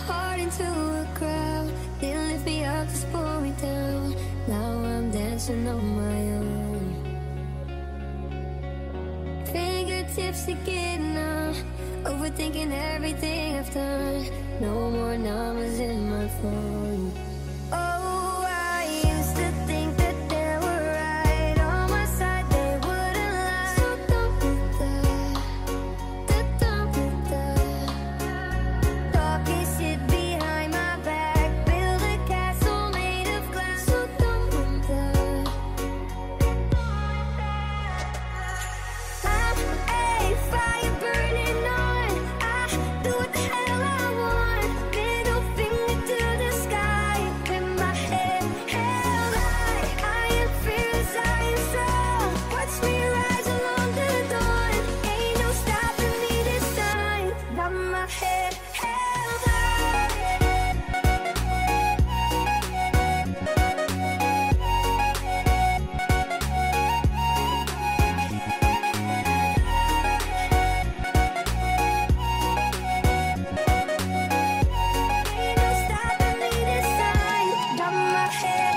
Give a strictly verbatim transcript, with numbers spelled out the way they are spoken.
heart into a crowd. Didn't lift me up, just pull me down. Now I'm dancing on my own. Fingertips again now, overthinking everything I've done. No more numbers in my phone. Oh, I used to think that they were right on my side, they wouldn't lie. So done with that, they're done with that. Talking shit behind my back, build a castle made of glass. So done with that. I'm a fire burning on, I do what the hell I want. Middle finger to the sky, with my head held high. I am fearless, I am strong. Watch me rise along the dawn. Ain't no stopping me this time. Got my head held high. Ain't no stopping me this time. Got my head